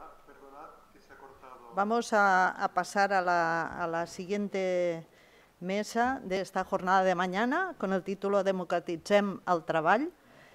Vamos a pasar a la siguiente mesa de esta jornada de mañana con el título Democratitzem el treball.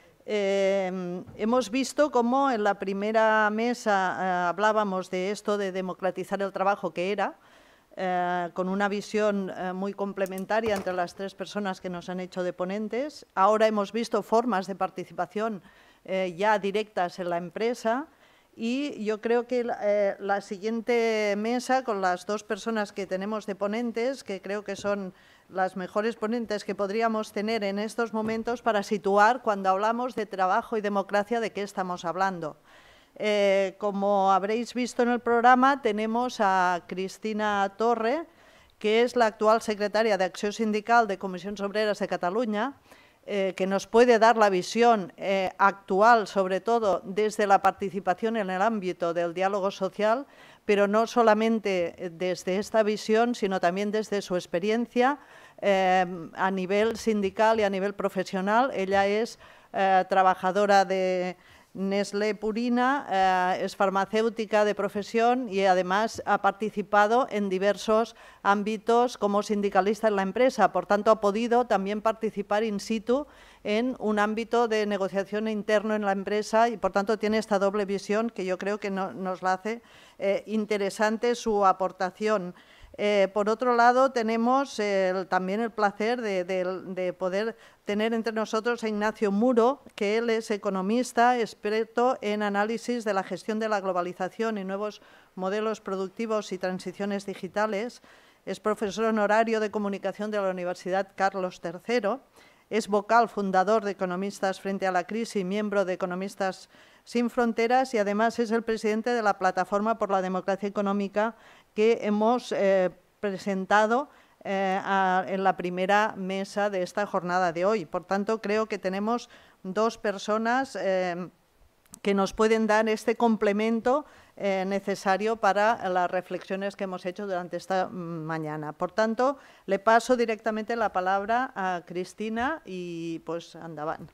Hemos visto cómo en la primera mesa hablábamos de esto de democratizar el trabajo que era, con una visión muy complementaria entre las tres personas que nos han hecho de ponentes. Ahora hemos visto formas de participación ya directas en la empresa. Y yo creo que la siguiente mesa, con las dos personas que tenemos de ponentes, que creo que son las mejores ponentes que podríamos tener en estos momentos para situar, cuando hablamos de trabajo y democracia, de qué estamos hablando. Como habréis visto en el programa, tenemos a Cristina Torre, que es la actual secretaria de Acció Sindical de Comissions Obreras de Catalunya, que nos puede dar la visión actual, sobre todo desde la participación en el ámbito del diálogo social, pero no solamente desde esta visión, sino también desde su experiencia a nivel sindical y a nivel profesional. Ella es trabajadora de Nestlé Purina, es farmacéutica de profesión y además ha participado en diversos ámbitos como sindicalista en la empresa. Por tanto, ha podido también participar in situ en un ámbito de negociación interno en la empresa y, por tanto, tiene esta doble visión que yo creo que nos la hace interesante su aportación. Por otro lado, tenemos también el placer de poder tener entre nosotros a Ignacio Muro, que él es economista, experto en análisis de la gestión de la globalización y nuevos modelos productivos y transiciones digitales. Es profesor honorario de comunicación de la Universidad Carlos III. Es vocal fundador de Economistas frente a la crisis y miembro de Economistas sin Fronteras, y además es el presidente de la Plataforma por la Democracia Económica que hemos presentado en la primera mesa de esta jornada de hoy. Por tanto, creo que tenemos dos personas que nos pueden dar este complemento necesario para las reflexiones que hemos hecho durante esta mañana. Por tanto, le paso directamente la palabra a Cristina y pues andaban.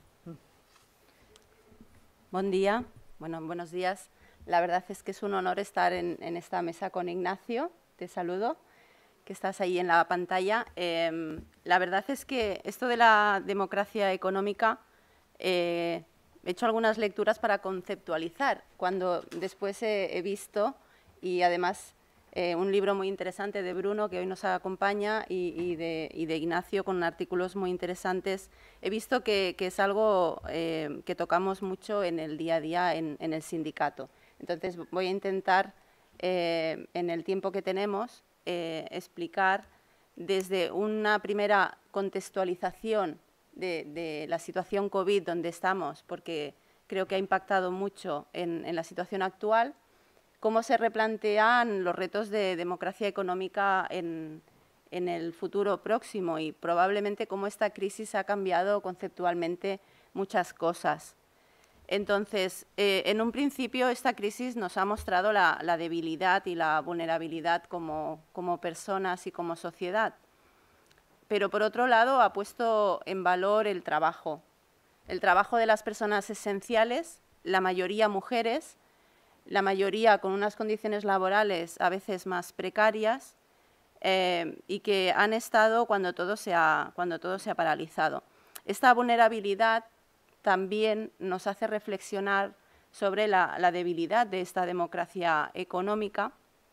Buen día, buenos días. La verdad es que es un honor estar en esta mesa con Ignacio. Te saludo, que estás ahí en la pantalla. La verdad es que esto de la democracia económica, he hecho algunas lecturas para conceptualizar, cuando después he visto, y además un libro muy interesante de Bruno, que hoy nos acompaña, y de Ignacio, con artículos muy interesantes. He visto que es algo que tocamos mucho en el día a día en el sindicato. Entonces, voy a intentar, en el tiempo que tenemos, explicar desde una primera contextualización de la situación COVID donde estamos, porque creo que ha impactado mucho en la situación actual, cómo se replantean los retos de democracia económica en el futuro próximo y probablemente cómo esta crisis ha cambiado conceptualmente muchas cosas. Entonces, en un principio, esta crisis nos ha mostrado la debilidad y la vulnerabilidad como personas y como sociedad. Pero, por otro lado, ha puesto en valor el trabajo de las personas esenciales, la mayoría mujeres, la mayoría con unas condiciones laborales a veces más precarias y que han estado cuando todo se ha paralizado. Esta vulnerabilidad también nos hace reflexionar sobre la debilidad de esta democracia económica,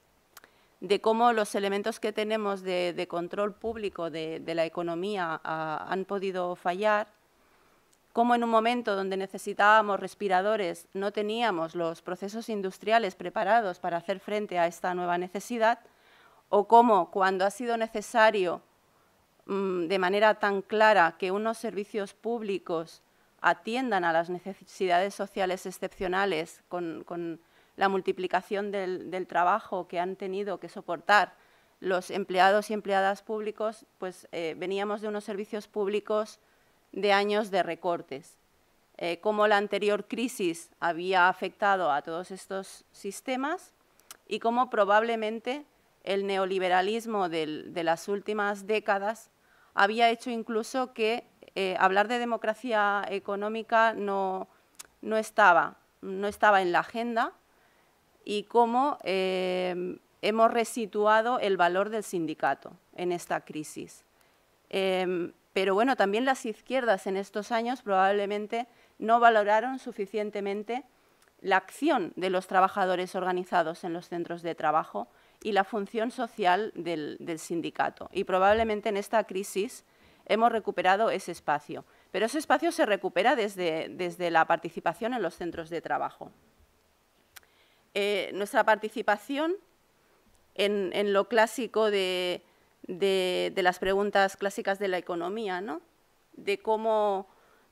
de cómo los elementos que tenemos de control público de la economía han podido fallar, cómo en un momento donde necesitábamos respiradores no teníamos los procesos industriales preparados para hacer frente a esta nueva necesidad, o cómo cuando ha sido necesario de manera tan clara que unos servicios públicos atiendan a las necesidades sociales excepcionales con la multiplicación del trabajo que han tenido que soportar los empleados y empleadas públicos, pues veníamos de unos servicios públicos de años de recortes. Cómo la anterior crisis había afectado a todos estos sistemas y cómo probablemente el neoliberalismo de las últimas décadas había hecho incluso que hablar de democracia económica no estaba en la agenda y cómo hemos resituado el valor del sindicato en esta crisis. Pero bueno, también las izquierdas en estos años probablemente no valoraron suficientemente la acción de los trabajadores organizados en los centros de trabajo y la función social del sindicato. Y probablemente en esta crisis hemos recuperado ese espacio. Pero ese espacio se recupera desde la participación en los centros de trabajo. Nuestra participación en lo clásico de las preguntas clásicas de la economía, ¿no? de cómo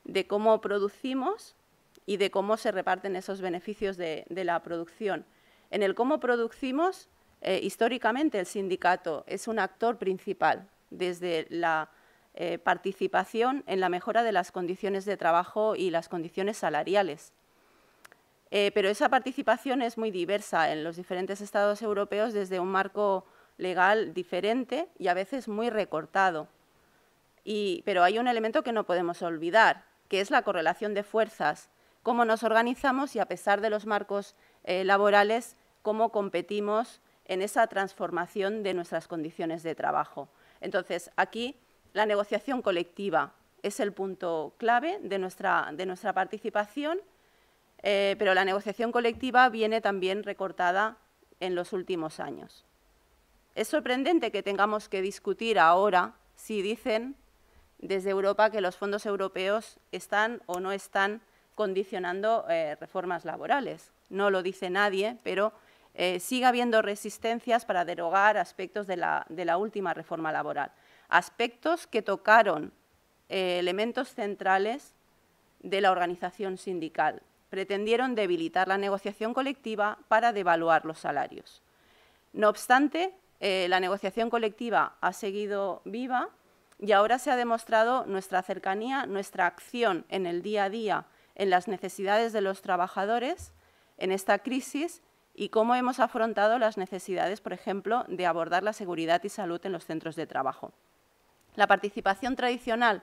producimos y de cómo se reparten esos beneficios de la producción. En el cómo producimos, históricamente el sindicato es un actor principal desde la participación en la mejora de las condiciones de trabajo y las condiciones salariales. Pero esa participación es muy diversa en los diferentes estados europeos desde un marco legal diferente y a veces muy recortado. Pero hay un elemento que no podemos olvidar, que es la correlación de fuerzas, cómo nos organizamos y, a pesar de los marcos laborales, cómo competimos en esa transformación de nuestras condiciones de trabajo. Entonces, aquí la negociación colectiva es el punto clave de nuestra participación, pero la negociación colectiva viene también recortada en los últimos años. Es sorprendente que tengamos que discutir ahora si dicen desde Europa que los fondos europeos están o no están condicionando reformas laborales. No lo dice nadie, pero sigue habiendo resistencias para derogar aspectos de la última reforma laboral. Aspectos que tocaron elementos centrales de la organización sindical. Pretendieron debilitar la negociación colectiva para devaluar los salarios. No obstante, la negociación colectiva ha seguido viva y ahora se ha demostrado nuestra cercanía, nuestra acción en el día a día, en las necesidades de los trabajadores en esta crisis y cómo hemos afrontado las necesidades, por ejemplo, de abordar la seguridad y salud en los centros de trabajo. La participación tradicional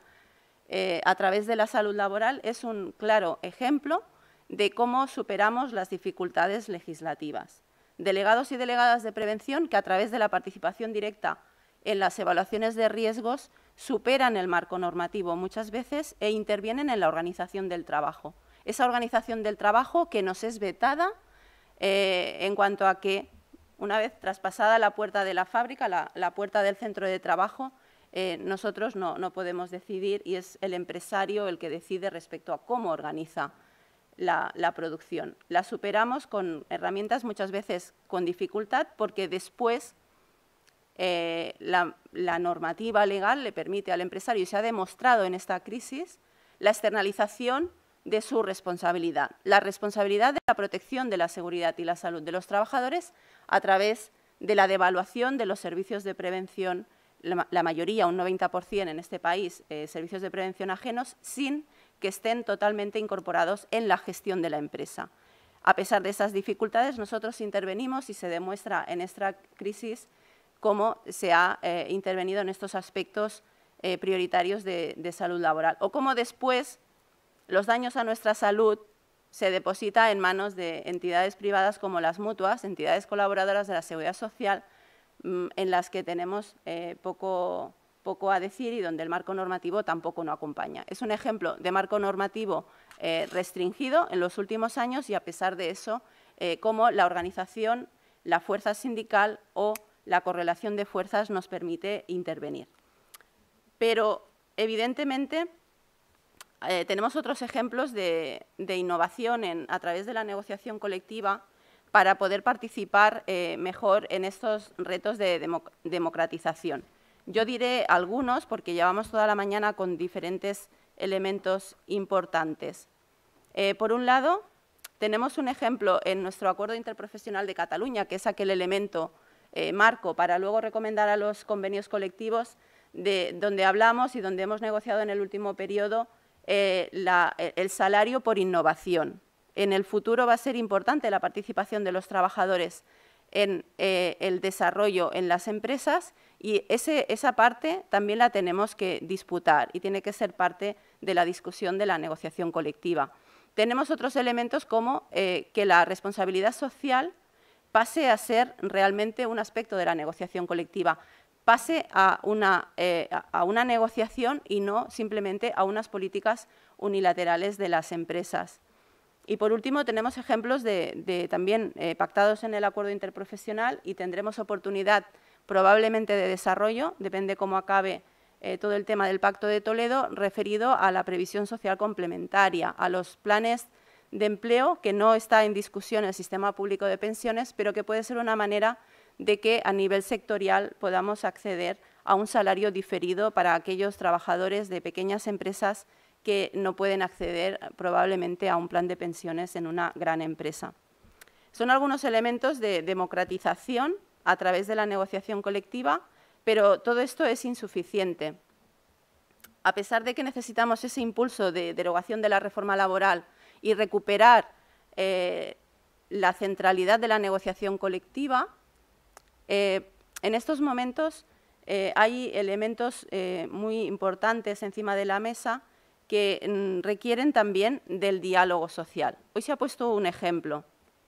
a través de la salud laboral es un claro ejemplo de cómo superamos las dificultades legislativas. Delegados y delegadas de prevención que, a través de la participación directa en las evaluaciones de riesgos, superan el marco normativo muchas veces e intervienen en la organización del trabajo. Esa organización del trabajo que nos es vetada en cuanto a que, una vez traspasada la puerta de la fábrica, la puerta del centro de trabajo, nosotros no podemos decidir y es el empresario el que decide respecto a cómo organiza la producción. La superamos con herramientas muchas veces con dificultad porque después la normativa legal le permite al empresario, y se ha demostrado en esta crisis, la externalización de su responsabilidad, la responsabilidad de la protección de la seguridad y la salud de los trabajadores a través de la devaluación de los servicios de prevención, la mayoría, un 90% en este país, servicios de prevención ajenos, sin que estén totalmente incorporados en la gestión de la empresa. A pesar de esas dificultades, nosotros intervenimos y se demuestra en esta crisis cómo se ha intervenido en estos aspectos prioritarios de salud laboral o cómo después los daños a nuestra salud se deposita en manos de entidades privadas como las mutuas, entidades colaboradoras de la Seguridad Social, en las que tenemos poco a decir y donde el marco normativo tampoco nos acompaña. Es un ejemplo de marco normativo restringido en los últimos años y, a pesar de eso, cómo la organización, la fuerza sindical o la correlación de fuerzas nos permite intervenir. Pero, evidentemente, tenemos otros ejemplos de innovación a través de la negociación colectiva para poder participar mejor en estos retos de democratización. Yo diré algunos porque llevamos toda la mañana con diferentes elementos importantes. Por un lado, tenemos un ejemplo en nuestro Acuerdo Interprofesional de Cataluña, que es aquel elemento marco para luego recomendar a los convenios colectivos donde hablamos y donde hemos negociado en el último periodo el salario por innovación. En el futuro va a ser importante la participación de los trabajadores en el desarrollo en las empresas y esa parte también la tenemos que disputar y tiene que ser parte de la discusión de la negociación colectiva. Tenemos otros elementos como que la responsabilidad social pase a ser realmente un aspecto de la negociación colectiva, pase a una negociación y no simplemente a unas políticas unilaterales de las empresas. Y, por último, tenemos ejemplos también pactados en el acuerdo interprofesional y tendremos oportunidad probablemente de desarrollo, depende cómo acabe todo el tema del Pacto de Toledo, referido a la previsión social complementaria, a los planes de empleo, que no está en discusión el sistema público de pensiones, pero que puede ser una manera de que a nivel sectorial podamos acceder a un salario diferido para aquellos trabajadores de pequeñas empresas que no pueden acceder probablemente a un plan de pensiones en una gran empresa. Son algunos elementos de democratización a través de la negociación colectiva, pero todo esto es insuficiente. A pesar de que necesitamos ese impulso de derogación de la reforma laboral y recuperar la centralidad de la negociación colectiva, en estos momentos hay elementos muy importantes encima de la mesa que requieren también del diálogo social. Hoy se ha puesto un ejemplo.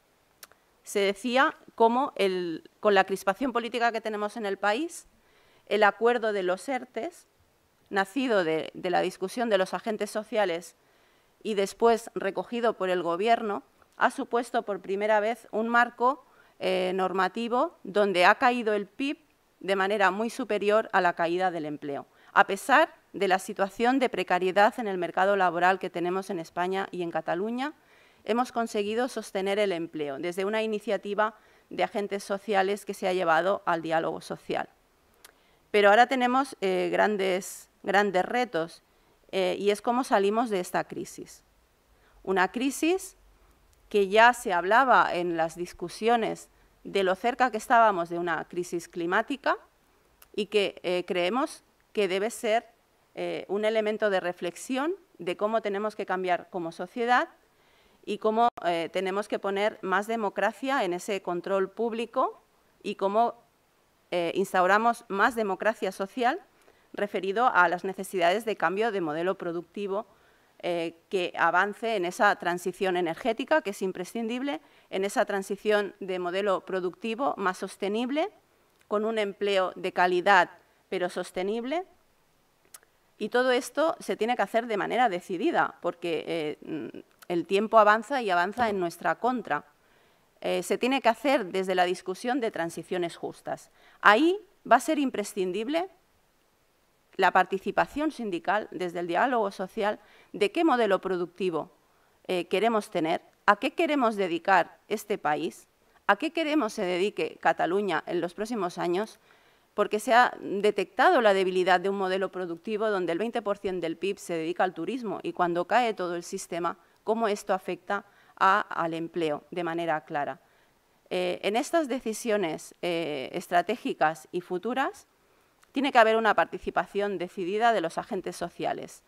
Se decía cómo, con la crispación política que tenemos en el país, el acuerdo de los ERTEs, nacido de la discusión de los agentes sociales y después recogido por el Gobierno, ha supuesto por primera vez un marco normativo donde ha caído el PIB de manera muy superior a la caída del empleo, a pesar de la situación de precariedad en el mercado laboral que tenemos en España y en Cataluña. Hemos conseguido sostener el empleo desde una iniciativa de agentes sociales que se ha llevado al diálogo social. Pero ahora tenemos grandes retos y es cómo salimos de esta crisis. Una crisis que ya se hablaba en las discusiones de lo cerca que estábamos de una crisis climática y que creemos que debe ser un elemento de reflexión de cómo tenemos que cambiar como sociedad y cómo tenemos que poner más democracia en ese control público y cómo instauramos más democracia social referido a las necesidades de cambio de modelo productivo que avance en esa transición energética, que es imprescindible, en esa transición de modelo productivo más sostenible, con un empleo de calidad pero sostenible. Y todo esto se tiene que hacer de manera decidida, porque el tiempo avanza y avanza en nuestra contra. Se tiene que hacer desde la discusión de transiciones justas. Ahí va a ser imprescindible la participación sindical desde el diálogo social de qué modelo productivo queremos tener, a qué queremos dedicar este país, a qué queremos se dedique Cataluña en los próximos años, porque se ha detectado la debilidad de un modelo productivo donde el 20% del PIB se dedica al turismo y cuando cae todo el sistema, cómo esto afecta al empleo de manera clara. En estas decisiones estratégicas y futuras tiene que haber una participación decidida de los agentes sociales.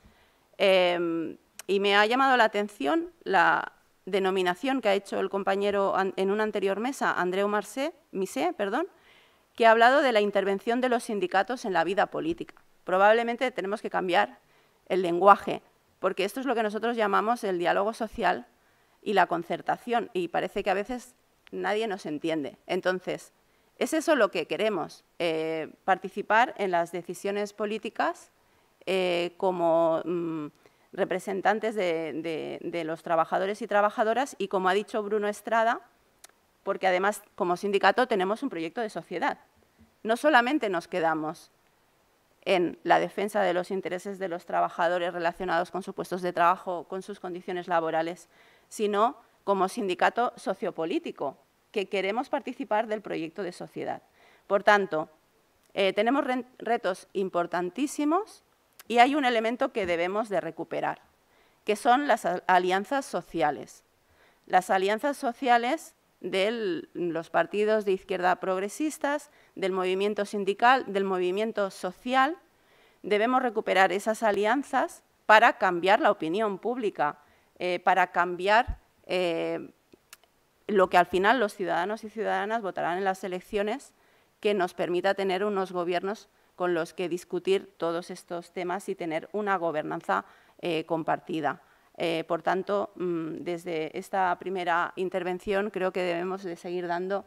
Y me ha llamado la atención la denominación que ha hecho el compañero en una anterior mesa, Andreu Misé, que ha hablado de la intervención de los sindicatos en la vida política. Probablemente tenemos que cambiar el lenguaje, porque esto es lo que nosotros llamamos el diálogo social y la concertación, y parece que a veces nadie nos entiende. Entonces, ¿es eso lo que queremos? Participar en las decisiones políticas como representantes de los trabajadores y trabajadoras y, como ha dicho Bruno Estrada, porque además, como sindicato, tenemos un proyecto de sociedad. No solamente nos quedamos en la defensa de los intereses de los trabajadores relacionados con sus puestos de trabajo, con sus condiciones laborales, sino como sindicato sociopolítico, que queremos participar del proyecto de sociedad. Por tanto, tenemos retos importantísimos y hay un elemento que debemos de recuperar, que son las alianzas sociales. Las alianzas sociales de los partidos de izquierda progresistas, del movimiento sindical, del movimiento social. Debemos recuperar esas alianzas para cambiar la opinión pública, para cambiar lo que al final los ciudadanos y ciudadanas votarán en las elecciones, que nos permita tener unos gobiernos con los que discutir todos estos temas y tener una gobernanza compartida. Por tanto, desde esta primera intervención creo que debemos de seguir dando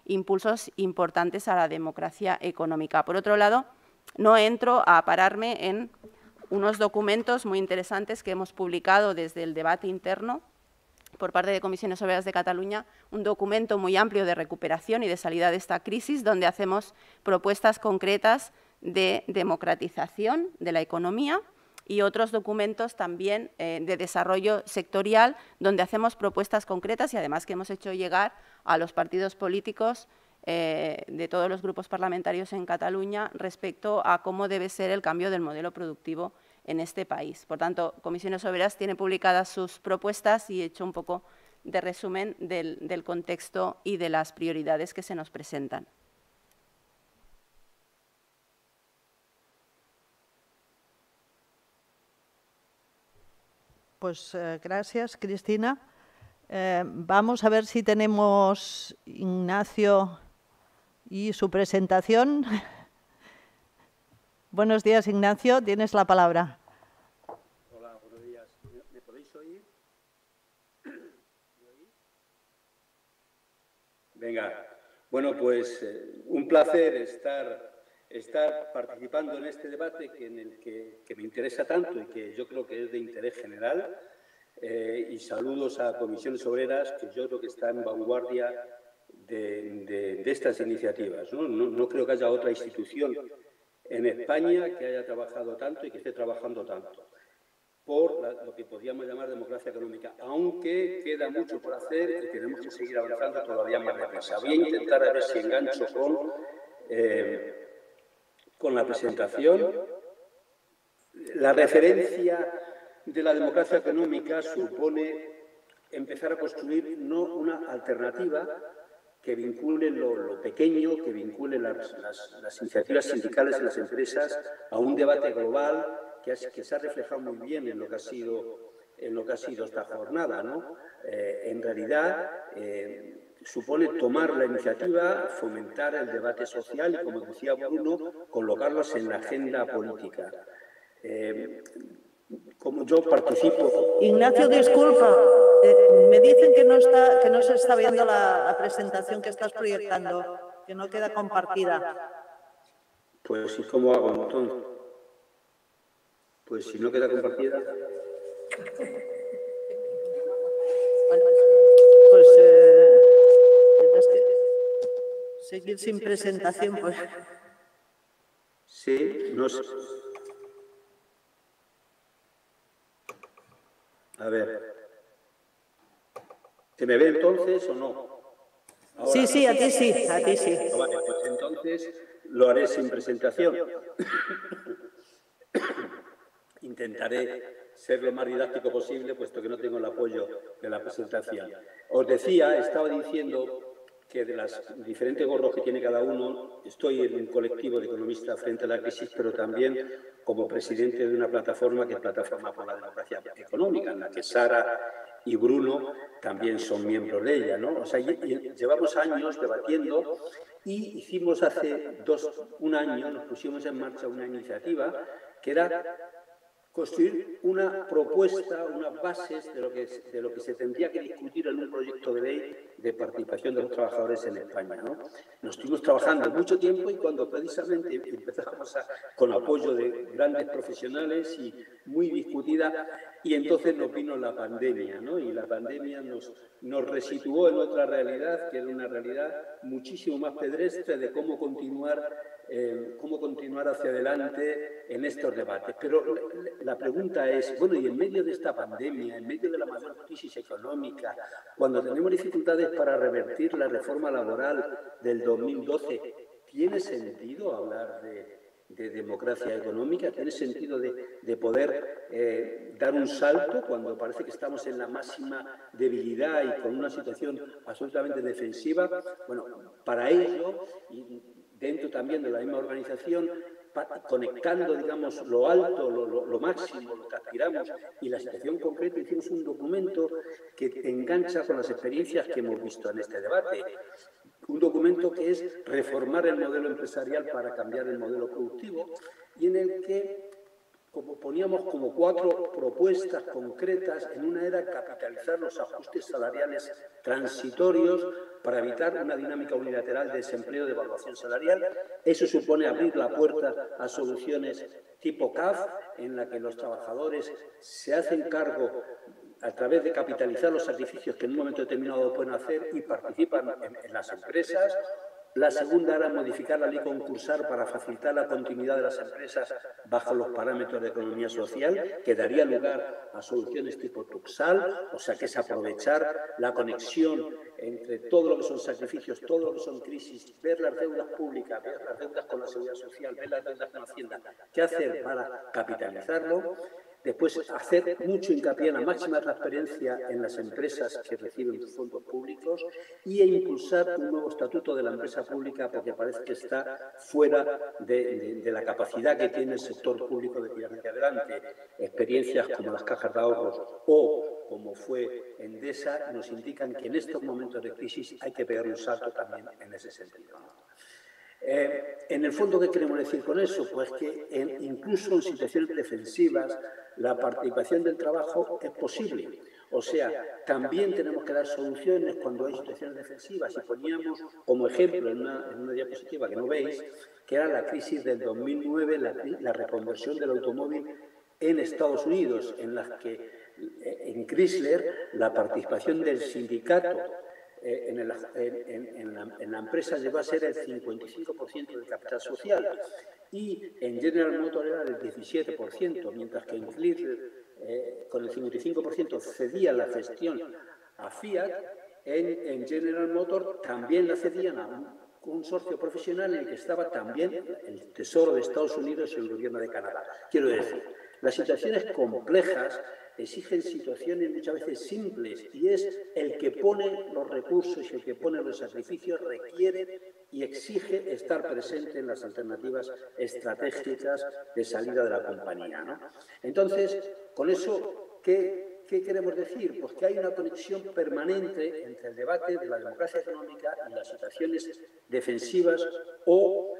impulsos importantes a la democracia económica. Por otro lado, no entro a pararme en unos documentos muy interesantes que hemos publicado desde el debate interno por parte de Comisiones Obreras de Cataluña, un documento muy amplio de recuperación y de salida de esta crisis, donde hacemos propuestas concretas de democratización de la economía y otros documentos también de desarrollo sectorial, donde hacemos propuestas concretas y además que hemos hecho llegar a los partidos políticos de todos los grupos parlamentarios en Cataluña respecto a cómo debe ser el cambio del modelo productivo en este país. Por tanto, Comisiones Obreras tiene publicadas sus propuestas y he hecho un poco de resumen del contexto y de las prioridades que se nos presentan. Pues gracias, Cristina. Vamos a ver si tenemos Ignacio y su presentación. Buenos días, Ignacio. Tienes la palabra. Hola, buenos días. ¿Me podéis oír? Venga. Bueno, pues un placer estar participando en este debate que me interesa tanto y que yo creo que es de interés general. Y saludos a Comisiones Obreras, que yo creo que está en vanguardia de estas iniciativas, ¿no? No creo que haya otra institución en España que haya trabajado tanto y que esté trabajando tanto por lo que podríamos llamar democracia económica, aunque queda mucho por hacer y tenemos que seguir avanzando todavía más deprisa. Voy a intentar a ver si engancho con la presentación. La referencia de la democracia económica supone empezar a construir no una alternativa que vincule lo pequeño, que vincule las iniciativas sindicales en las empresas a un debate global que se ha reflejado muy bien en lo que ha sido esta jornada, ¿no? En realidad supone tomar la iniciativa, fomentar el debate social y, como decía Bruno, colocarlos en la agenda política. Como yo participo... Ignacio, disculpa, me dicen que no se está viendo la presentación que estás proyectando, que no queda compartida. Pues, ¿y cómo hago entonces? Pues si no queda compartida... Pues tendrás que seguir sin presentación, pues. Sí, no sé. A ver. ¿Se me ve entonces o no? Ahora, Sí, a ti sí, a ti sí. Vale, pues entonces lo haré sin presentación. Intentaré ser lo más didáctico posible, puesto que no tengo el apoyo de la presentación. Os decía, estaba diciendo que de las diferentes gorros que tiene cada uno, estoy en un colectivo de economistas frente a la crisis, pero también como presidente de una plataforma que es Plataforma por la Democracia Económica, en la que Sara y Bruno también son miembros de ella, ¿no? O sea, llevamos años debatiendo y hicimos hace un año, nos pusimos en marcha una iniciativa que era construir una propuesta, unas bases de lo que se tendría que discutir en un proyecto de ley de participación de los trabajadores en España, ¿no? Nos estuvimos trabajando mucho tiempo y cuando precisamente empezamos con apoyo de grandes profesionales y muy discutida, y entonces nos vino la pandemia, ¿no? Y la pandemia nos resituó en otra realidad, que era una realidad muchísimo más pedestre de cómo continuar hacia adelante en estos debates. Pero la pregunta es, bueno, y en medio de esta pandemia, en medio de la mayor crisis económica, cuando tenemos dificultades para revertir la reforma laboral del 2012, ¿tiene sentido hablar de democracia económica? ¿Tiene sentido de poder dar un salto cuando parece que estamos en la máxima debilidad y con una situación absolutamente defensiva? Bueno, para ello, y dentro también de la misma organización, conectando, digamos, lo alto, lo máximo, lo que aspiramos y la situación concreta, hicimos un documento que engancha con las experiencias que hemos visto en este debate. Un documento que es reformar el modelo empresarial para cambiar el modelo productivo y en el que poníamos como 4 propuestas concretas en una era capitalizar los ajustes salariales transitorios para evitar una dinámica unilateral de desempleo de evaluación salarial. Eso supone abrir la puerta a soluciones tipo CAF, en la que los trabajadores se hacen cargo a través de capitalizar los sacrificios que en un momento determinado pueden hacer y participan en las empresas. La segunda era modificar la ley concursal para facilitar la continuidad de las empresas bajo los parámetros de economía social, que daría lugar a soluciones tipo Tuxal, o sea, que es aprovechar la conexión entre todo lo que son sacrificios, todo lo que son crisis, ver las deudas públicas, ver las deudas con la seguridad social, ver las deudas con Hacienda, qué hacer para capitalizarlo. Después, hacer mucho hincapié en la máxima transparencia en las empresas que reciben fondos públicos e impulsar un nuevo estatuto de la empresa pública, porque parece que está fuera de la capacidad que tiene el sector público de tirar hacia adelante. Experiencias como las cajas de ahorros o como fue Endesa nos indican que en estos momentos de crisis hay que pegar un salto también en ese sentido. En el fondo, ¿qué queremos decir con eso? Pues que incluso en situaciones defensivas la participación del trabajo es posible. O sea, también tenemos que dar soluciones cuando hay situaciones defensivas. Y poníamos como ejemplo en una diapositiva que no veis, que era la crisis del 2009, la reconversión del automóvil en Estados Unidos, en las que en Chrysler la participación del sindicato en la empresa llegó a ser el 55% del capital social y en General Motors era el 17%, mientras que en Chrysler con el 55% cedía la gestión a Fiat, en General Motors también la cedían a un consorcio profesional en el que estaba también el Tesoro de Estados Unidos y el Gobierno de Canadá. Quiero decir, las situaciones complejas exigen situaciones muchas veces simples y es el que pone los recursos y el que pone los sacrificios requiere y exige estar presente en las alternativas estratégicas de salida de la compañía, ¿no? Entonces, con eso, ¿qué queremos decir? Pues que hay una conexión permanente entre el debate de la democracia económica y las situaciones defensivas o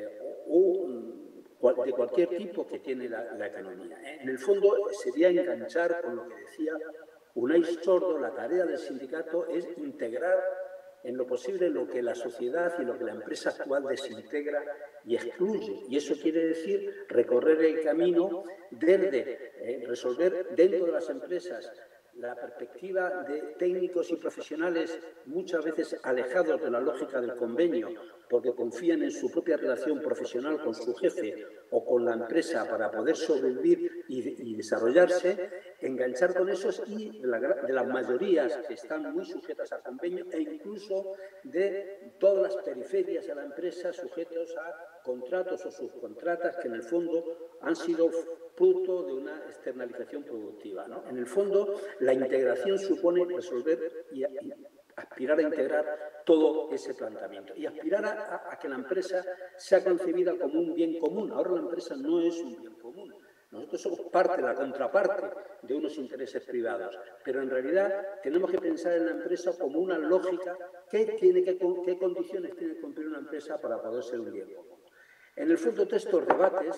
de cualquier tipo que tiene la economía. En el fondo sería enganchar con lo que decía Unai Sordo, la tarea del sindicato es integrar en lo posible lo que la sociedad y lo que la empresa actual desintegra y excluye. Y eso quiere decir recorrer el camino desde resolver dentro de las empresas la perspectiva de técnicos y profesionales muchas veces alejados de la lógica del convenio, porque confían en su propia relación profesional con su jefe o con la empresa para poder sobrevivir y desarrollarse, enganchar con esos y de las mayorías que están muy sujetas al convenio e incluso de todas las periferias de la empresa sujetos a contratos o subcontratas que en el fondo han sido fruto de una externalización productiva, ¿no? En el fondo, la integración supone resolver y aspirar a integrar todo ese planteamiento y aspirar a que la empresa sea concebida como un bien común. Ahora la empresa no es un bien común. Nosotros somos parte, la contraparte de unos intereses privados, pero en realidad tenemos que pensar en la empresa como una lógica qué condiciones tiene que cumplir una empresa para poder ser un bien común. En el fondo de estos debates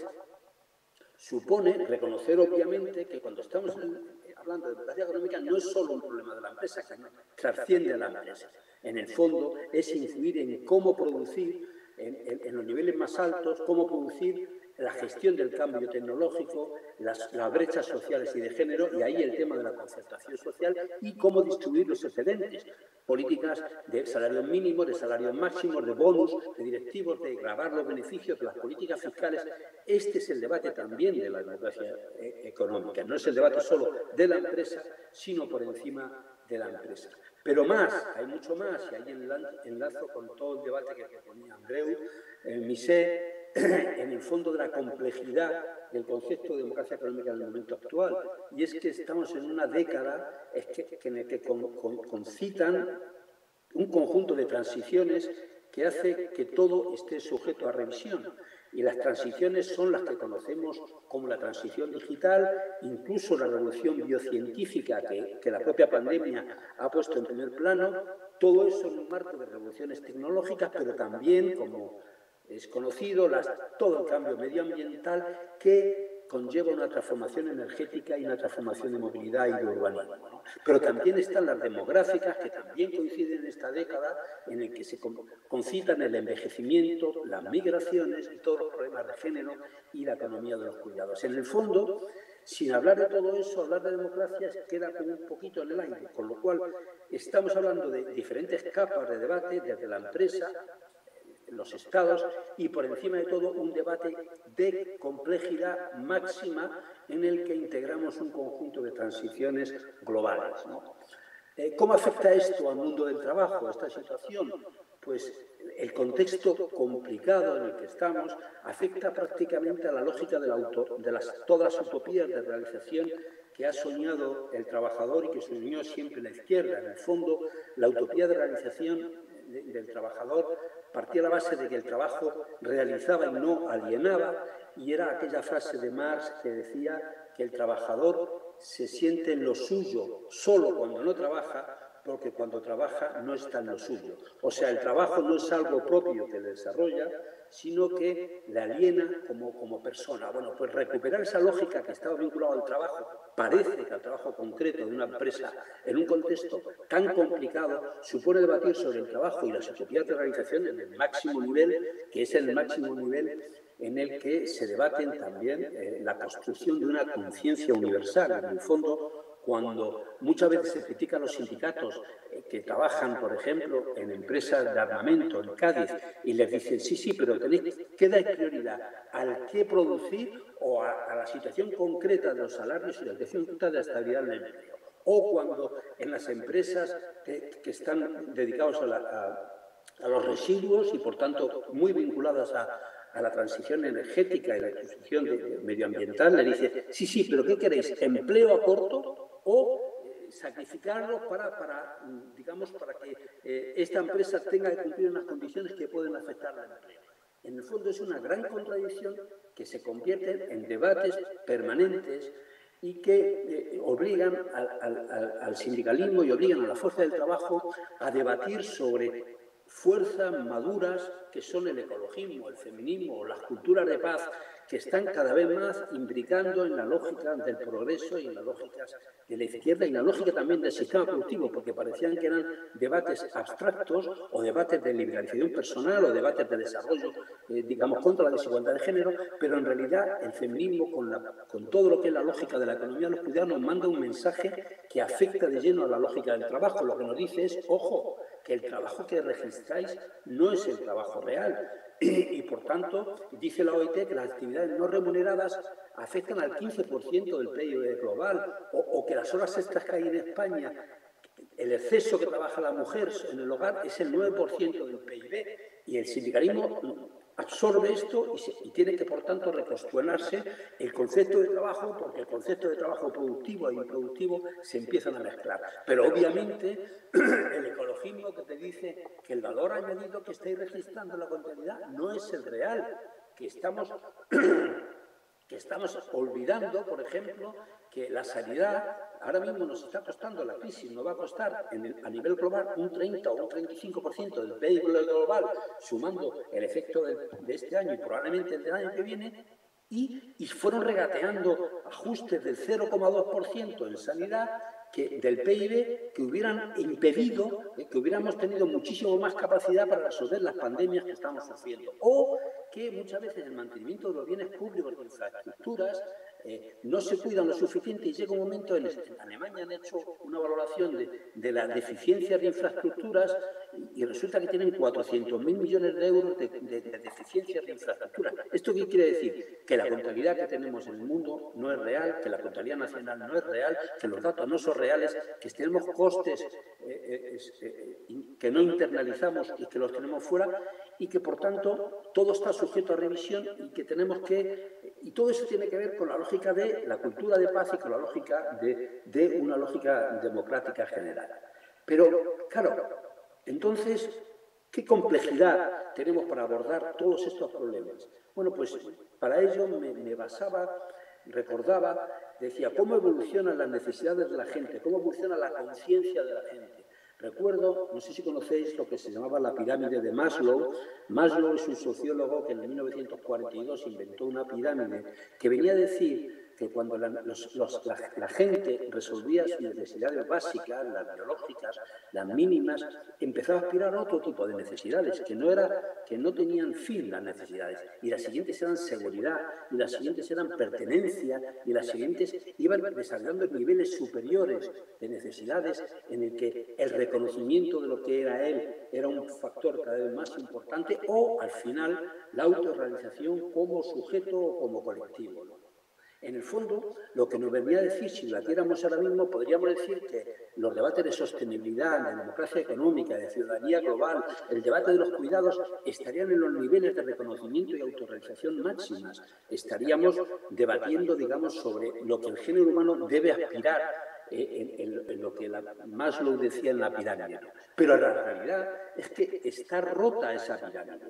supone reconocer obviamente que cuando estamos hablando de democracia económica no es solo un problema de la empresa, que trasciende a la empresa. En el fondo es influir en cómo producir en los niveles más altos, cómo producir la gestión del cambio tecnológico, las brechas sociales y de género, y ahí el tema de la concertación social y cómo distribuir los excedentes. Políticas de salarios mínimos, de salarios máximos, de bonus, de directivos, de gravar los beneficios, de las políticas fiscales. Este es el debate también de la democracia económica. No es el debate solo de la empresa, sino por encima de la empresa. Pero más, hay mucho más, y ahí enlazo con todo el debate que proponía Andreu, Miset, en el fondo de la complejidad del concepto de democracia económica en el momento actual. Y es que estamos en una década en la que concitan un conjunto de transiciones que hace que todo esté sujeto a revisión. Y las transiciones son las que conocemos como la transición digital, incluso la revolución biocientífica que la propia pandemia ha puesto en primer plano, todo eso en un marco de revoluciones tecnológicas, pero también, como es conocido, todo el cambio medioambiental que conlleva una transformación energética y una transformación de movilidad y de urbanismo, ¿no? Pero también están las demográficas, que también coinciden en esta década, en el que se concitan el envejecimiento, las migraciones y todos los problemas de género y la economía de los cuidados. En el fondo, sin hablar de todo eso, hablar de democracia queda como un poquito en el aire, con lo cual estamos hablando de diferentes capas de debate, desde la empresa, los estados y, por encima de todo, un debate de complejidad máxima en el que integramos un conjunto de transiciones globales, ¿no? ¿Cómo afecta esto al mundo del trabajo, esta situación? Pues el contexto complicado en el que estamos afecta prácticamente a la lógica de todas las utopías de realización que ha soñado el trabajador y que soñó siempre la izquierda. En el fondo, la utopía de realización del trabajador partía de la base de que el trabajo realizaba y no alienaba, y era aquella frase de Marx que decía que el trabajador se siente en lo suyo solo cuando no trabaja, porque cuando trabaja no está en lo suyo. O sea, el trabajo no es algo propio que le desarrolla, sino que le aliena como persona. Bueno, pues recuperar esa lógica que estaba vinculada al trabajo, parece que al trabajo concreto de una empresa, en un contexto tan complicado, supone debatir sobre el trabajo y las utopías de realización en el máximo nivel, que es el máximo nivel en el que se debaten también la construcción de una conciencia universal. En el fondo, cuando muchas veces se critican los sindicatos que trabajan, por ejemplo, en empresas de armamento en Cádiz y les dicen, sí, pero tenéis que dar prioridad al qué producir o a la situación concreta de los salarios y la situación concreta de la estabilidad del empleo. O cuando en las empresas que están dedicadas a los residuos y, por tanto, muy vinculadas a la transición energética y la transición medioambiental, le dice, sí, pero ¿qué queréis? ¿Empleo a corto o sacrificarlos para que esta empresa tenga que cumplir unas condiciones que pueden afectar al empleo? En el fondo es una gran contradicción que se convierte en debates permanentes y que obligan al sindicalismo y obligan a la fuerza del trabajo a debatir sobre fuerzas maduras que son el ecologismo, el feminismo o las culturas de paz, que están cada vez más imbricando en la lógica del progreso y en las lógicas de la izquierda y en la lógica también del sistema productivo, porque parecían que eran debates abstractos o debates de liberalización personal o debates de desarrollo, contra la desigualdad de género, pero en realidad el feminismo, con todo lo que es la lógica de la economía de los cuidados, nos manda un mensaje que afecta de lleno a la lógica del trabajo. Lo que nos dice es, ojo, que el trabajo que registráis no es el trabajo real. Y, por tanto, dice la OIT que las actividades no remuneradas afectan al 15% del PIB global, o que las horas extras que hay en España, el exceso que trabaja la mujer en el hogar es el 9% del PIB, y el sindicalismo absorbe esto y tiene que, por tanto, recuestionarse el concepto de trabajo, porque el concepto de trabajo productivo e improductivo se empiezan a mezclar. Pero, obviamente, el ecologismo que te dice que el valor añadido que estáis registrando en la contabilidad no es el real, que estamos olvidando, por ejemplo, que la sanidad ahora mismo nos está costando, la crisis nos va a costar a nivel global un 30 o un 35% del PIB global, sumando el efecto de este año y probablemente el del año que viene, y fueron regateando ajustes del 0,2% en sanidad del PIB que hubieran impedido que hubiéramos tenido muchísimo más capacidad para resolver las pandemias que estamos sufriendo. O que muchas veces el mantenimiento de los bienes públicos de infraestructuras no se cuidan lo suficiente y llega un momento, en Alemania han hecho una valoración de la deficiencia de infraestructuras y resulta que tienen 400.000 millones de euros de deficiencias de infraestructuras. ¿Esto qué quiere decir? Que la contabilidad que tenemos en el mundo no es real, que la contabilidad nacional no es real, que los datos no son reales, que tenemos costes que no internalizamos y que los tenemos fuera y que, por tanto, todo está sujeto a revisión y que tenemos que... Y todo eso tiene que ver con la lógica de la cultura de paz y con la lógica de una lógica democrática general. Pero, claro, entonces, ¿qué complejidad tenemos para abordar todos estos problemas? Bueno, pues para ello me basaba, recordaba, decía, ¿cómo evolucionan las necesidades de la gente? ¿Cómo evoluciona la conciencia de la gente? Recuerdo, no sé si conocéis lo que se llamaba la pirámide de Maslow. Maslow es un sociólogo que en 1942 inventó una pirámide que venía a decir que cuando la gente resolvía sus necesidades básicas, las biológicas, las mínimas, empezaba a aspirar a otro tipo de necesidades, que no tenían fin las necesidades. Y las siguientes eran seguridad, y las siguientes eran pertenencia, y las siguientes iban desarrollando niveles superiores de necesidades en el que el reconocimiento de lo que era él era un factor cada vez más importante, o al final la autorrealización como sujeto o como colectivo, ¿no? En el fondo, lo que nos vendría a decir, si lo batiéramos ahora mismo, podríamos decir que los debates de sostenibilidad, de democracia económica, de ciudadanía global, el debate de los cuidados, estarían en los niveles de reconocimiento y autorrealización máximas. Estaríamos debatiendo, digamos, sobre lo que el género humano debe aspirar en lo que Maslow decía en la pirámide. Pero la realidad es que está rota esa pirámide,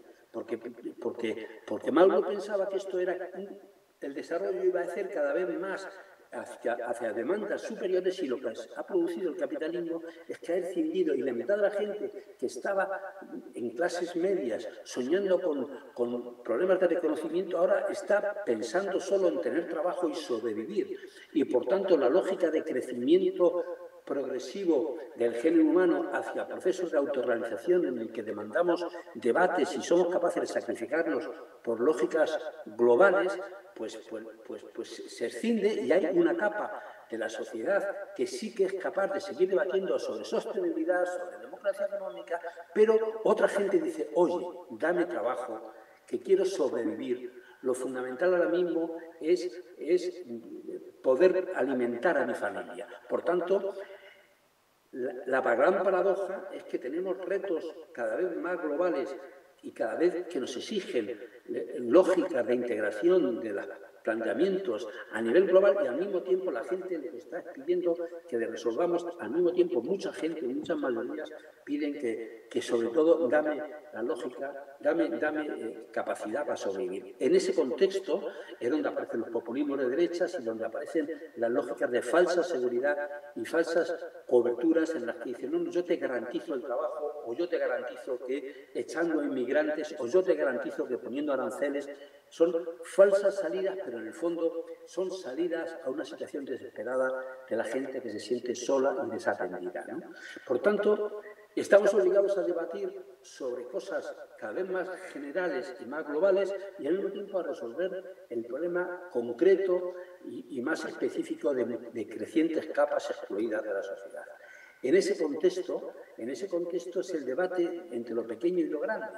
porque Maslow pensaba que esto era el desarrollo iba a hacer cada vez más hacia demandas superiores, y lo que ha producido el capitalismo es que ha escindido, y la mitad de la gente que estaba en clases medias soñando con problemas de reconocimiento ahora está pensando solo en tener trabajo y sobrevivir. Y por tanto la lógica de crecimiento progresivo del género humano hacia procesos de autorrealización en el que demandamos debates y somos capaces de sacrificarnos por lógicas globales, pues se escinde, y hay una capa de la sociedad que sí que es capaz de seguir debatiendo sobre sostenibilidad, sobre democracia económica, pero otra gente dice, oye, dame trabajo, que quiero sobrevivir. Lo fundamental ahora mismo es poder alimentar a mi familia. Por tanto, la gran paradoja es que tenemos retos cada vez más globales y cada vez que nos exigen lógicas de integración de los planteamientos a nivel global, y al mismo tiempo la gente le está pidiendo que le resolvamos, al mismo tiempo mucha gente, muchas mayorías piden que sobre todo dame la lógica, dame capacidad para sobrevivir. En ese contexto es donde aparecen los populismos de derechas y donde aparecen las lógicas de falsa seguridad y falsas coberturas en las que dicen, no, yo te garantizo el trabajo, o yo te garantizo que echando inmigrantes, o yo te garantizo que poniendo aranceles. Son falsas salidas, pero en el fondo son salidas a una situación desesperada de la gente que se siente sola y desatendida, ¿no? Por tanto, estamos obligados a debatir sobre cosas cada vez más generales y más globales, y al mismo tiempo a resolver el problema concreto y más específico de crecientes capas excluidas de la sociedad. En ese contexto es el debate entre lo pequeño y lo grande.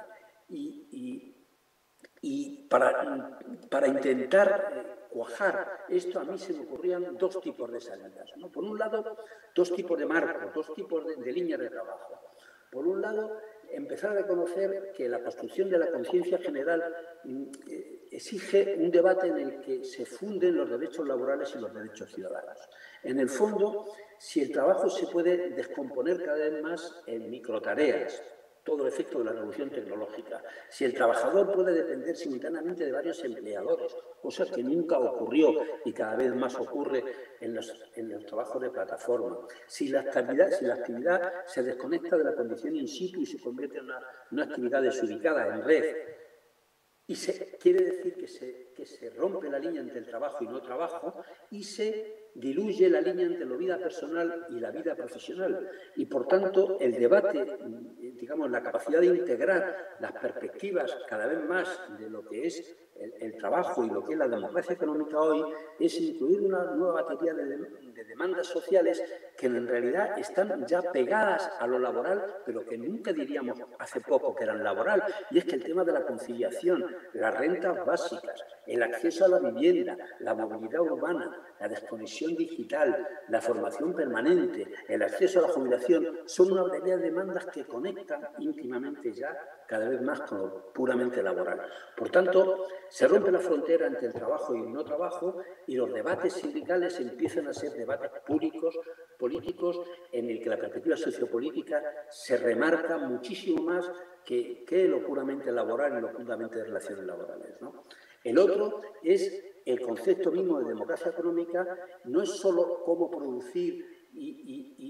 Y para intentar cuajar esto, a mí se me ocurrían dos tipos de salidas, ¿no? Por un lado, dos tipos de marcos, dos tipos de líneas de trabajo. Por un lado, empezar a reconocer que la construcción de la conciencia general exige un debate en el que se funden los derechos laborales y los derechos ciudadanos. En el fondo, si el trabajo se puede descomponer cada vez más en microtareas, todo el efecto de la revolución tecnológica, si el trabajador puede depender simultáneamente de varios empleadores, cosa que nunca ocurrió y cada vez más ocurre en los trabajos de plataforma, si la actividad se desconecta de la condición in situ y se convierte en una actividad desubicada en red, y quiere decir que se rompe la línea entre el trabajo y no trabajo, y se diluye la línea entre la vida personal y la vida profesional. Y, por tanto, el debate, digamos, la capacidad de integrar las perspectivas cada vez más de lo que es el trabajo y lo que es la democracia económica hoy, es incluir una nueva batería de demandas sociales que en realidad están ya pegadas a lo laboral, pero que nunca diríamos hace poco que eran laboral. Y es que el tema de la conciliación, las rentas básicas, el acceso a la vivienda, la movilidad urbana, la desconexión digital, la formación permanente, el acceso a la jubilación, son una batería de demandas que conectan íntimamente ya cada vez más con lo puramente laboral. Por tanto, se rompe la frontera entre el trabajo y el no trabajo, y los debates sindicales empiezan a ser debates políticos en el que la perspectiva sociopolítica se remarca muchísimo más que lo puramente laboral y lo puramente de relaciones laborales, ¿no? El otro es el concepto mismo de democracia económica, no es solo cómo producir y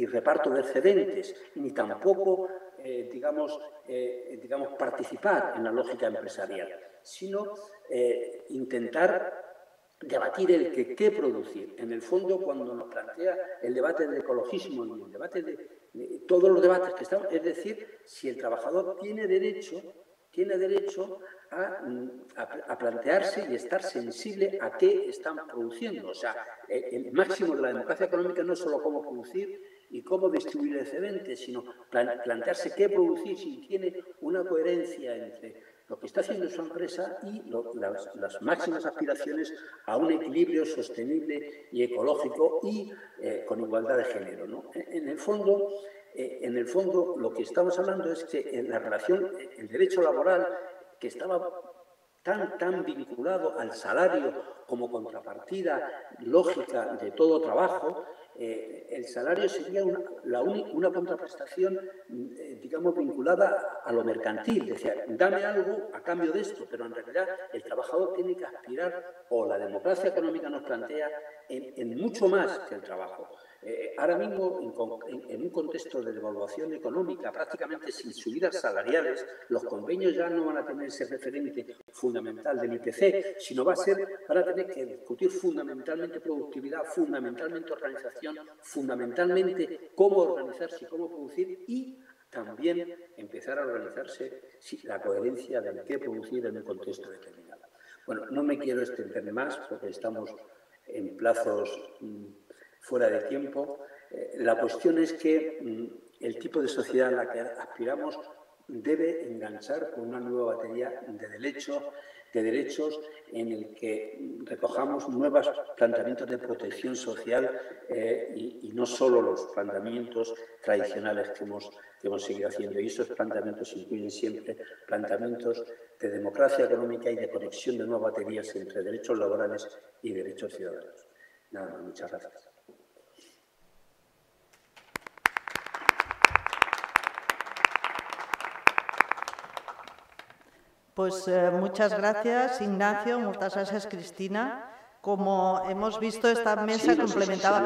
y reparto de excedentes, ni tampoco, digamos, participar en la lógica empresarial, sino intentar debatir el qué producir. En el fondo, cuando nos plantea el debate del ecologismo y el debate de todos los debates que estamos, es decir, si el trabajador tiene derecho a plantearse y estar sensible a qué están produciendo. O sea, el máximo de la democracia económica no es solo cómo producir y cómo distribuir excedentes, sino plantearse qué producir si tiene una coherencia entre lo que está haciendo su empresa y las máximas aspiraciones a un equilibrio sostenible y ecológico y con igualdad de género, ¿no? En el fondo, lo que estamos hablando es que en la relación, el derecho laboral, que estaba tan vinculado al salario como contrapartida lógica de todo trabajo, el salario sería una contraprestación, digamos, vinculada a lo mercantil. Decía, dame algo a cambio de esto, pero en realidad el trabajador tiene que aspirar, o la democracia económica nos plantea, en mucho más que el trabajo. Ahora mismo, en un contexto de devaluación económica, prácticamente sin subidas salariales, los convenios ya no van a tener ese referente fundamental del IPC, sino van a tener que discutir fundamentalmente productividad, fundamentalmente organización, fundamentalmente cómo organizarse y cómo producir, y también empezar a organizarse la coherencia del qué producir en un contexto determinado. Bueno, no me quiero extender más porque estamos en plazos fuera de tiempo. La cuestión es que el tipo de sociedad a la que aspiramos debe enganchar con una nueva batería de derechos en el que recojamos nuevos planteamientos de protección social y no solo los planteamientos tradicionales que hemos seguido haciendo. Y esos planteamientos incluyen siempre planteamientos de democracia económica y de conexión de nuevas baterías entre derechos laborales y derechos ciudadanos. Nada, muchas gracias. Pues muchas gracias, Ignacio, muchas gracias, Cristina. Como hemos visto, esta mesa complementaba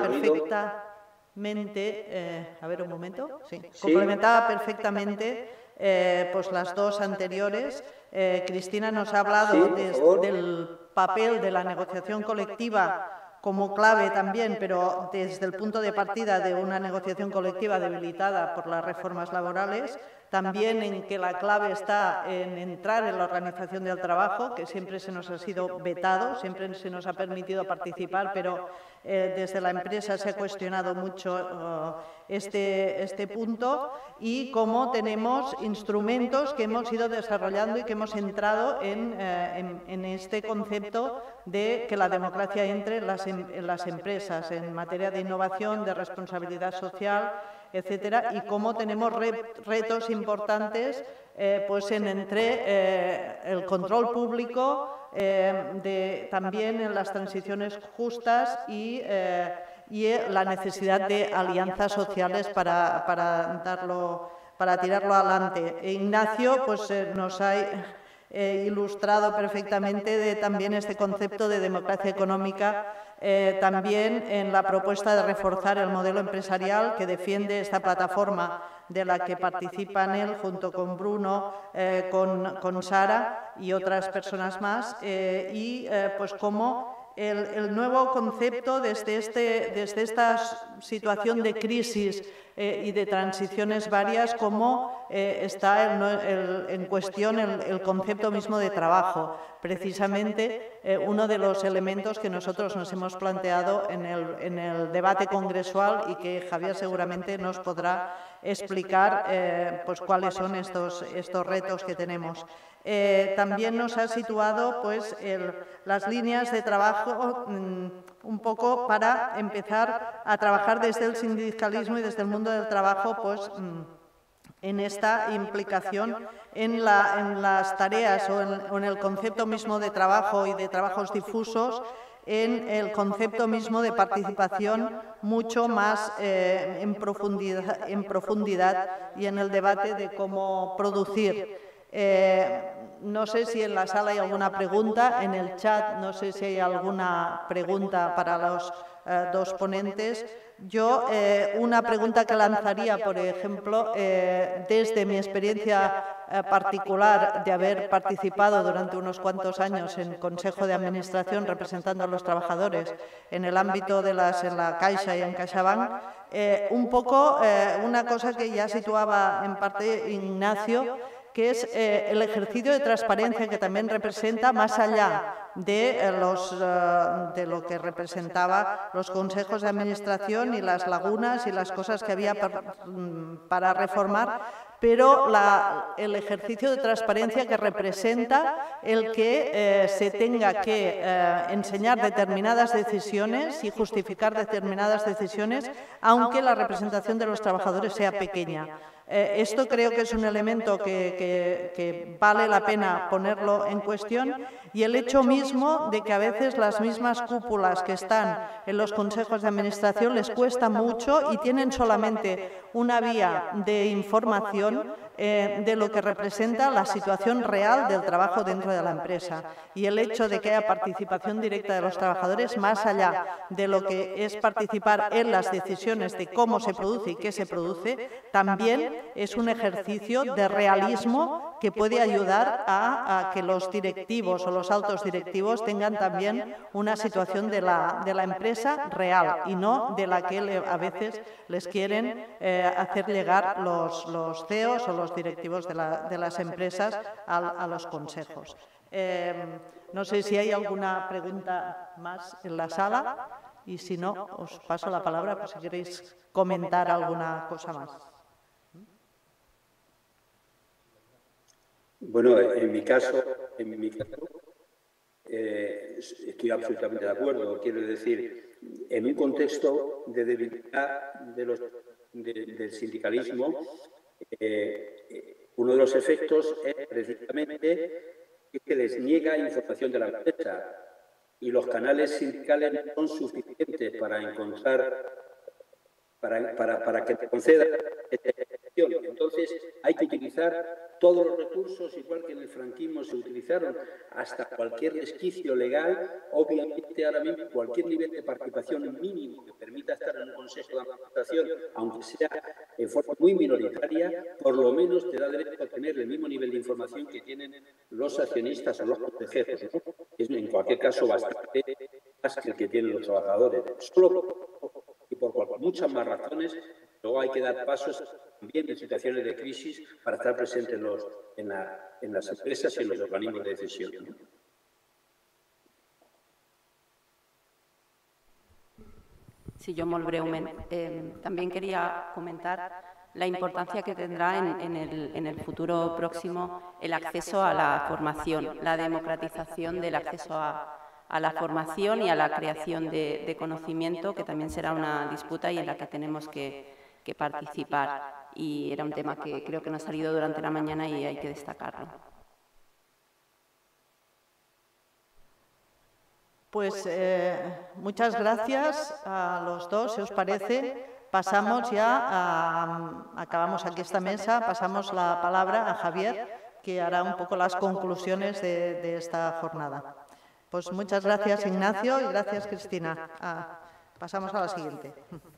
perfectamente, a ver un momento, sí, complementaba perfectamente pues las dos anteriores. Cristina nos ha hablado del papel de la negociación colectiva como clave también, pero desde el punto de partida de una negociación colectiva debilitada por las reformas laborales, también en que la clave está en entrar en la organización del trabajo, que siempre se nos ha sido vetado, siempre se nos ha permitido participar, pero desde la empresa se ha cuestionado mucho este punto, y cómo tenemos instrumentos que hemos ido desarrollando y que hemos entrado en este concepto de que la democracia entre en las empresas en materia de innovación, de responsabilidad social, etcétera, y cómo tenemos retos importantes pues entre el control público, también en las transiciones justas y la necesidad de alianzas sociales para tirarlo adelante. Ignacio pues, nos ha ilustrado perfectamente también este concepto de democracia económica, también en la propuesta de reforzar el modelo empresarial que defiende esta plataforma de la que participa en él junto con Bruno, con Sara y otras personas más, pues cómo el nuevo concepto desde esta situación de crisis y de transiciones varias, cómo está en cuestión el concepto mismo de trabajo. Precisamente uno de los elementos que nosotros nos hemos planteado en el debate congresual y que Javier seguramente nos podrá explicar pues cuáles son estos retos que tenemos. También nos ha situado pues, las líneas de trabajo un poco para empezar a trabajar desde el sindicalismo y desde el mundo del trabajo pues, en esta implicación en las tareas o en el concepto mismo de trabajo y de trabajos difusos, en el concepto mismo de participación mucho más en profundidad y en el debate de cómo producir. No sé si en la sala hay alguna pregunta, en el chat no sé si hay alguna pregunta para los dos ponentes. Yo una pregunta que lanzaría, por ejemplo, desde mi experiencia particular de haber participado durante unos cuantos años en Consejo de Administración representando a los trabajadores en el ámbito de en la Caixa y en CaixaBank, un poco una cosa que ya situaba en parte Ignacio, que es el ejercicio de transparencia que también representa, más allá de lo que representaba los consejos de administración y las lagunas y las cosas que había para reformar, pero el ejercicio de transparencia que representa el que se tenga que enseñar determinadas decisiones y justificar determinadas decisiones, aunque la representación de los trabajadores sea pequeña. Esto creo que es un elemento que vale la pena ponerlo en cuestión, y el hecho mismo de que a veces las mismas cúpulas que están en los consejos de administración les cuesta mucho y tienen solamente una vía de información de lo que representa la situación real del trabajo dentro de la empresa. Y el hecho de que haya participación directa de los trabajadores, más allá de lo que es participar en las decisiones de cómo se produce y qué se produce, también es un ejercicio de realismo que puede ayudar a que los directivos o los altos directivos tengan también una situación de la empresa real y no de la que a veces les quieren hacer llegar los CEOs o los directivos de las empresas a los consejos. No sé si hay alguna pregunta más en la sala, y si no, os paso la palabra por si queréis comentar alguna cosa más. Bueno, en mi caso estoy absolutamente de acuerdo. Quiero decir, en un contexto de debilidad del sindicalismo, uno de los efectos es precisamente que les niega información de la empresa, y los canales sindicales no son suficientes para encontrar, para que te concedan esta información. Entonces, hay que utilizar todos los recursos, igual que en el franquismo se utilizaron, hasta cualquier resquicio legal. Obviamente, ahora mismo, cualquier nivel de participación mínimo que permita estar en un consejo de administración, aunque sea en forma muy minoritaria, por lo menos te da derecho a tener el mismo nivel de información que tienen los accionistas o los consejeros, ¿no? Es, en cualquier caso, bastante más que el que tienen los trabajadores. Y por muchas más razones, luego hay que dar pasos también en situaciones de crisis para estar presentes en las empresas y en los organismos de decisión, ¿no? Sí, jo molt breument. También quería comentar la importancia que tendrá en el futuro próximo el acceso a la formación, la democratización del acceso a la formación y a la creación de conocimiento, que también será una disputa y en la que tenemos que participar. Y era un tema que creo que no ha salido durante la mañana y hay que destacarlo. Pues muchas gracias a los dos, si os parece. Pasamos ya, acabamos aquí esta mesa, pasamos la palabra a Javier, que hará un poco las conclusiones de esta jornada. Pues muchas gracias, Ignacio, y gracias, Cristina. Pasamos a la siguiente.